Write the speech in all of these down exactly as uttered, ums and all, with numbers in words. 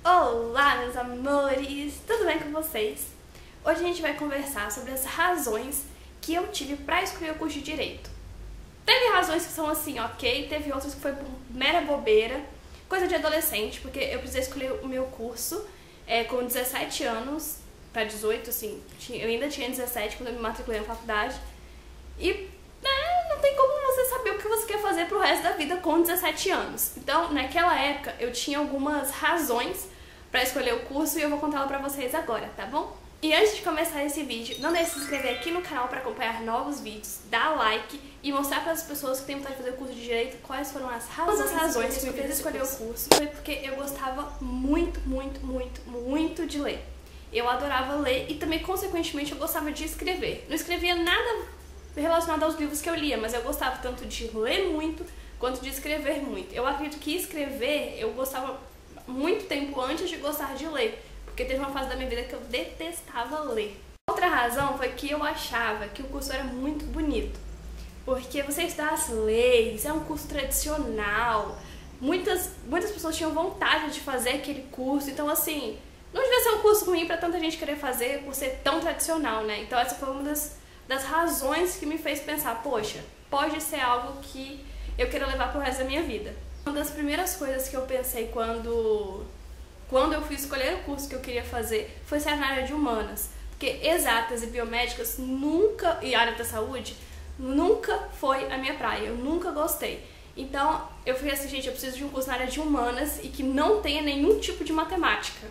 Olá, meus amores! Tudo bem com vocês? Hoje a gente vai conversar sobre as razões que eu tive pra escolher o curso de Direito. Teve razões que são assim, ok, teve outras que foi por mera bobeira, coisa de adolescente, porque eu precisei escolher o meu curso é, com dezessete anos pra dezoito, assim, eu ainda tinha dezessete quando eu me matriculei na faculdade, e né, não tem como você saber o que você quer fazer pro resto da vida com dezessete anos. Então, naquela época, eu tinha algumas razões pra escolher o curso e eu vou contá-la pra vocês agora, tá bom? E antes de começar esse vídeo, não deixe de se inscrever aqui no canal pra acompanhar novos vídeos, dar like e mostrar para as pessoas que têm vontade de fazer o curso de Direito quais foram as razões, as razões que me fez escolher o curso. Foi porque eu gostava muito, muito, muito, muito de ler. Eu adorava ler e também, consequentemente, eu gostava de escrever. Não escrevia nada relacionado aos livros que eu lia, mas eu gostava tanto de ler muito quanto de escrever muito. Eu acredito que escrever eu gostava muito tempo antes de gostar de ler, porque teve uma fase da minha vida que eu detestava ler. Outra razão foi que eu achava que o curso era muito bonito, porque você estudar as leis, é um curso tradicional, muitas, muitas pessoas tinham vontade de fazer aquele curso, então assim, não devia ser um curso ruim pra tanta gente querer fazer por ser tão tradicional, né? Então essa foi uma das, das razões que me fez pensar, poxa, pode ser algo que eu queira levar pro resto da minha vida. Uma das primeiras coisas que eu pensei quando, quando eu fui escolher o curso que eu queria fazer foi ser na área de humanas, porque exatas e biomédicas nunca, e área da saúde, nunca foi a minha praia, eu nunca gostei. Então eu fui assim, gente, eu preciso de um curso na área de humanas e que não tenha nenhum tipo de matemática.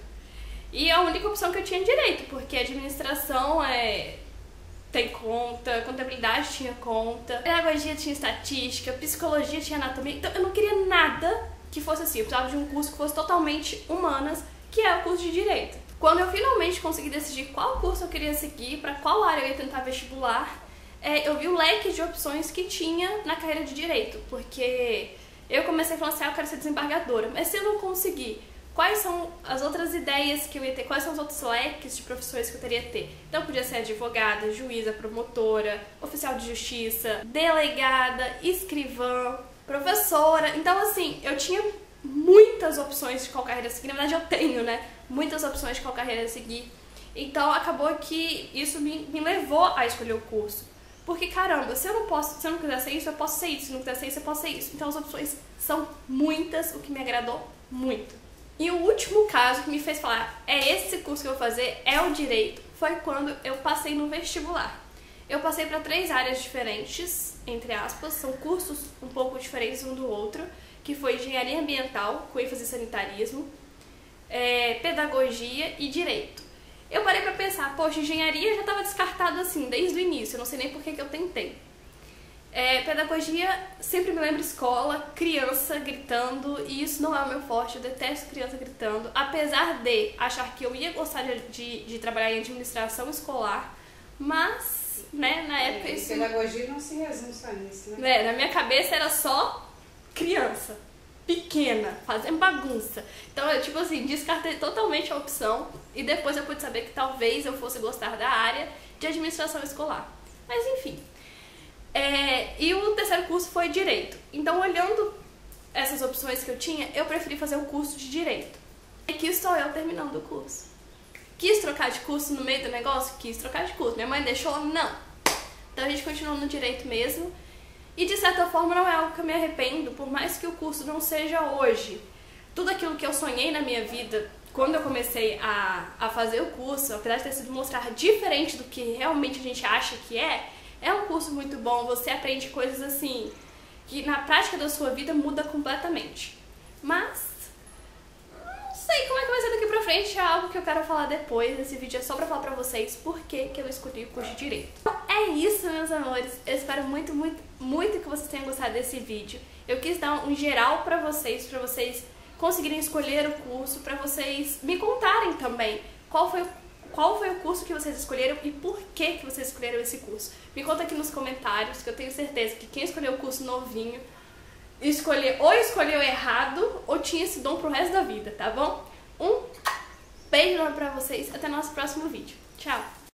E a única opção que eu tinha é direito, porque administração é... tem conta, contabilidade tinha conta, pedagogia tinha estatística, psicologia tinha anatomia, então eu não queria nada que fosse assim, eu precisava de um curso que fosse totalmente humanas, que é o curso de Direito. Quando eu finalmente consegui decidir qual curso eu queria seguir, para qual área eu ia tentar vestibular, é, eu vi o leque de opções que tinha na carreira de Direito, porque eu comecei falando assim, ah, eu quero ser desembargadora, mas se eu não conseguir, quais são as outras ideias que eu ia ter, quais são os outros leques de profissões que eu teria que ter. Então podia ser advogada, juíza, promotora, oficial de justiça, delegada, escrivã, professora. Então assim, eu tinha muitas opções de qual carreira seguir, na verdade eu tenho, né, muitas opções de qual carreira seguir. Então acabou que isso me, me levou a escolher o curso. Porque caramba, se eu não posso, se eu não quiser ser isso, eu posso ser isso, se não quiser ser isso, eu posso ser isso. Então as opções são muitas, o que me agradou muito. E o último caso que me fez falar, é esse curso que eu vou fazer, é o Direito, foi quando eu passei no vestibular. Eu passei para três áreas diferentes, entre aspas, são cursos um pouco diferentes um do outro, que foi Engenharia Ambiental, com ênfase em sanitarismo, é, Pedagogia e Direito. Eu parei para pensar, poxa, Engenharia já estava descartado assim, desde o início, eu não sei nem por que que eu tentei. É, pedagogia sempre me lembra escola, criança gritando, e isso não é o meu forte, eu detesto criança gritando, apesar de achar que eu ia gostar de, de, de trabalhar em administração escolar, mas, né, na época é, isso... Pedagogia não se resume só nisso, né? É, na minha cabeça era só criança, pequena, fazendo bagunça, então eu, tipo assim, descartei totalmente a opção, e depois eu pude saber que talvez eu fosse gostar da área de administração escolar, mas enfim... É, e o terceiro curso foi Direito. Então, olhando essas opções que eu tinha, eu preferi fazer o curso de Direito. E aqui estou eu terminando o curso. Quis trocar de curso no meio do negócio? Quis trocar de curso. Minha mãe deixou? Não. Então a gente continuou no Direito mesmo. E de certa forma não é algo que eu me arrependo, por mais que o curso não seja hoje. Tudo aquilo que eu sonhei na minha vida, quando eu comecei a, a fazer o curso, apesar de ter sido mostrar diferente do que realmente a gente acha que é, é um curso muito bom, você aprende coisas assim, que na prática da sua vida muda completamente. Mas, não sei como é que vai ser daqui pra frente, é algo que eu quero falar depois. Esse vídeo é só pra falar pra vocês por que que eu escolhi o curso de Direito. Então, é isso, meus amores. Eu espero muito, muito, muito que vocês tenham gostado desse vídeo. Eu quis dar um geral pra vocês, pra vocês conseguirem escolher o curso, pra vocês me contarem também qual foi o Qual foi o curso que vocês escolheram e por que que vocês escolheram esse curso? Me conta aqui nos comentários, que eu tenho certeza que quem escolheu o curso novinho escolheu, ou escolheu errado ou tinha esse dom pro resto da vida, tá bom? Um beijo pra vocês, até o nosso próximo vídeo. Tchau!